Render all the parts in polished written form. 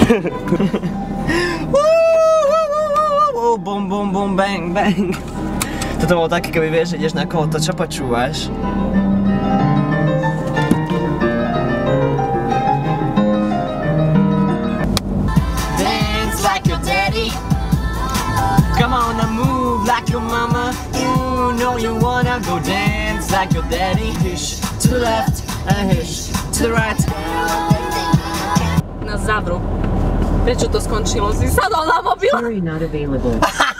Bum, bum, bum, bang, bang. Toto bolo také, keby vieš, že ideš na kolo, to čo počúvaš? Dance like your daddy. Come on and move like your mama. You know you wanna go dance like your daddy. Hish to the left and hish to the right. Nás zavrú. Prečo to skončilo? Si sadol na mobil? Siri not available.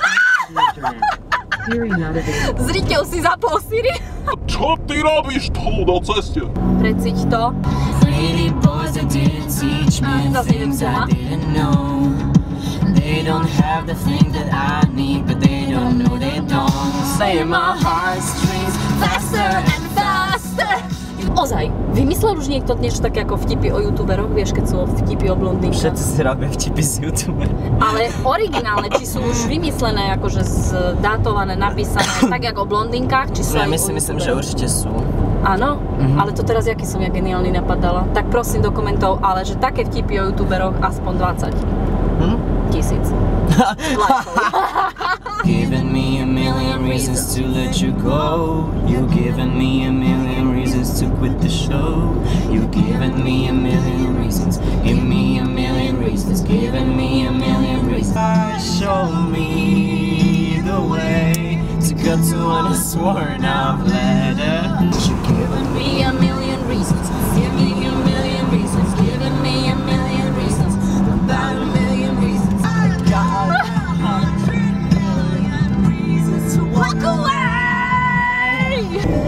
Siri not available. Zriteľ si zapol Siri. Čo ty robíš tu na ceste? Preciť to. Pretty boys that didn't teach me things I didn't know. They don't have the thing that I need, but they don't know they don't. Say my heartstrings faster and faster. Ozaj, vymyslel už niekto niečo také ako vtipy o youtuberoch? Vieš, keď sú vtipy o blondínkach? Všetci si robia vtipy z YouTube. Ale originálne, či sú už vymyslené, akože zdátované, napísané, tak ako o blondínkach, či sú aj o Myslím, že určite sú. Áno, ale to teraz, jaký som ja geniálny napadala. Tak prosím do komentov, ale že také vtipy o youtuberoch aspoň 20 000 lajkov. Given me a million reasons to let you go. You given me a million reasons to quit the show. You given me a million reasons. Give me a million reasons. Given me a million reasons. Show me the way to go to unsworn of letter. You given me a million reasons. Give me a million reasons. Given me a million reasons. About a million reasons. I got 100 million reasons to walk away.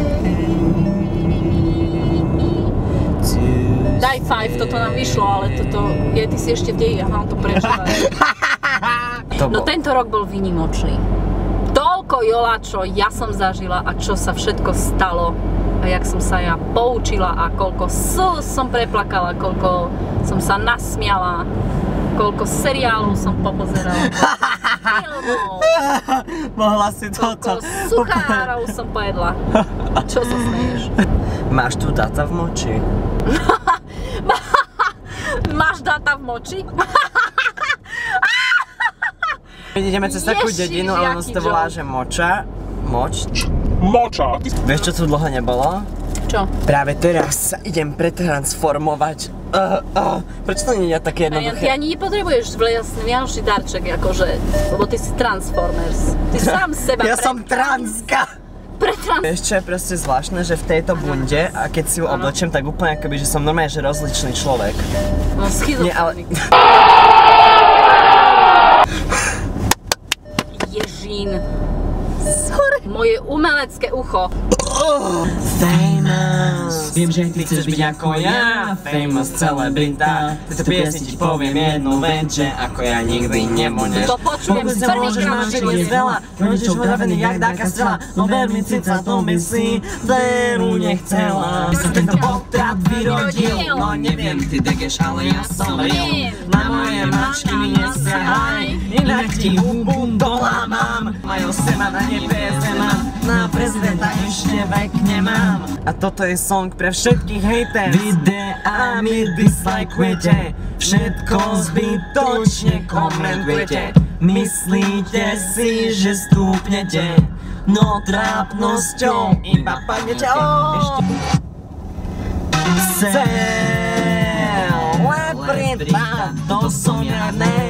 Daj 5, toto nám vyšlo, ale toto je, ty si ešte v deji, aha, to prežívaš. No tento rok bol výnimočný. Toľko jola, čo ja som zažila a čo sa všetko stalo a jak som sa ja poučila a koľko slz som preplakala, koľko som sa nasmiala, koľko seriálov som popozerala, filmov, Mohla si toto. koľko suchárov som pojedla. Čo sa smeješ? Máš tu data v moči? Máš data v moči? Ideme cez takú dedinu, ale ono sa to volá, že Moča. Moč? Moča. Vieš, čo tu dlho nebolo? Čo? Práve teraz sa idem pretransformovať. Prečo to nie je také jednoduché? Ty ani nepotrebuješ vianočný darček, akože, lebo ty si Transformers. Ty sám seba Ja som transka! Vieš, čo je proste zvláštne, že v tejto bunde, a keď si ju oblečem, tak úplne akoby, že som normálne, že rozličný človek. No, schizofrenik. Ježín. Sorry. Moje umelecké ucho. Famous. Viem, že ty chceš byť ako ja. Famous celebrita. Tejto piesni ti poviem jednu vec, že ako ja nikdy nebudeš. To počujem Vôbec sa môžeš mať, že nie veľa. Rodičov podavený jak dáka strela. No ver mi, cica, to by si dceru nechcela. By sa tento potrat vyrodil. No neviem, ty degeš, ale ja som real. Na moje mačky mi nesahaj. Inak ti hubu dolámam. Majú sema na nebes nemám. Na prezidenta ešte vek nemám. A toto je song pre všetkých haters. Videami dislikeujete, všetko zbytočne komentujete. Myslíte si, že stúpnete, no trápnosťou iba padnete. Celebrita, to som ja,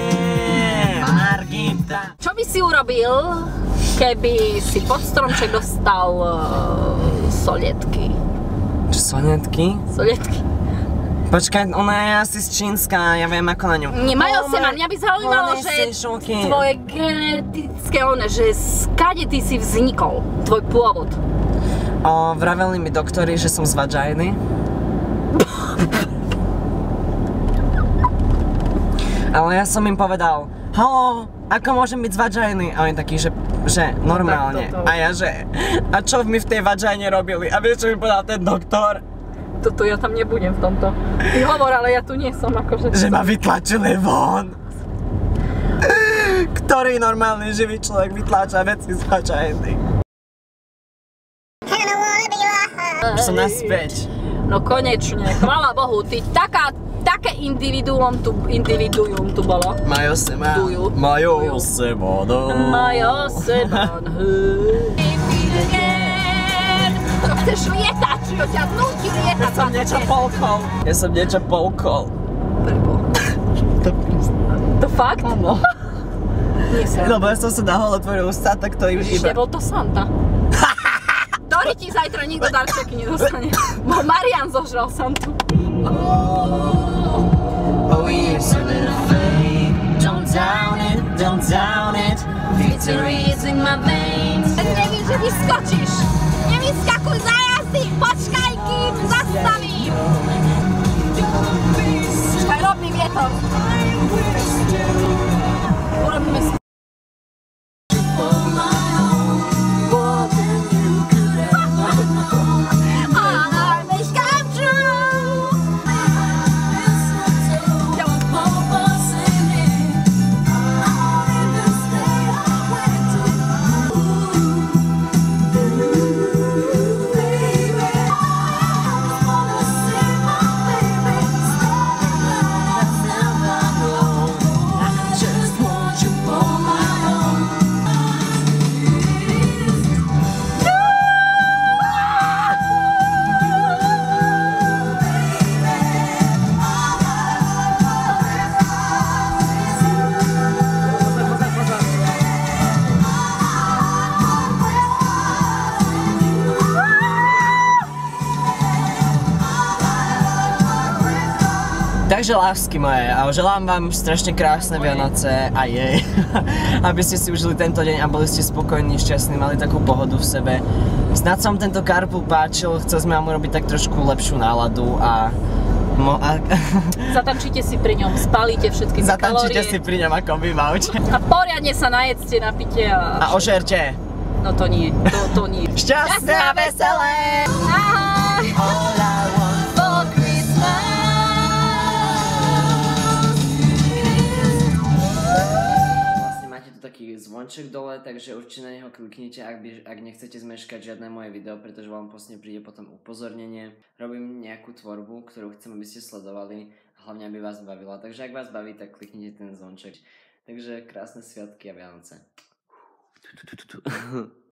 Margita. Čo by si urobil, keby si pod stromček dostal solietky? Čo solietky? Solietky. Počkaj, ona je asi z Čínska, ja viem ako na ňu. Nemajú sema, mňa by zaujímalo, že tvoje genetické že skade ty si vznikol, tvoj pôvod. Vraveli mi doktori, že som z vagíny. Ale ja som im povedal, haló, ako môžem byť z vagíny? A oni takí, že normálne. A ja, že a čo mi v tej vagíne robili? A vieš, čo mi povedal ten doktor? Toto ja tam nebudem v tomto. Ty hovor, ale ja tu nie som akože... Že ma vytlačili von. Ktorý normálny živý človek vytláča veci z vagíny? Už som naspäť. No konečne, chvála Bohu, ty také individuum tu bolo. Majo seba, majo seba, Majo seba, to chceš lietať, či ho ťa vnúti lietať. Ja som niečo polkol. To fakt? Áno. Nie sa. Lebo ja som sa nahol otvoril ústa, tak to im Ježiš, iba... nebol to Santa. Ktorý ti zajtra nikto darčeky nedostane. Bo Marian zožral Santu. Oh yes, a little fame. Don't down it. Victory is in my veins. Nevím, že vyskočíš. Nevyskakuj za jazdy. Počkaj, kým zastavím. Počkaj, rob mi vietor. Urobíme si. Takže lásky moje, a želám vám strašne krásne Vianoce a jej, aby ste si užili tento deň a boli ste spokojní, šťastní, mali takú pohodu v sebe. Snad sa vám tento carpool páčil, chcel sme vám urobiť tak trošku lepšiu náladu a... Zatančite si pri ňom, spálite všetky kalórie. Zatančite si pri ňom ako vy v aute. A poriadne sa najedzte, napite a ožerte. No to nie, to nie. Šťastné a veselé! Ahoj! All I want for Christmas. Taký zvonček dole, takže určite na neho kliknite, ak nechcete zmeškať žiadne moje video, pretože vám príde potom upozornenie. Robím nejakú tvorbu, ktorú chcem, aby ste sledovali a hlavne aby vás bavila, takže ak vás baví, tak kliknite ten zvonček. Takže krásne sviatky a Vianoce.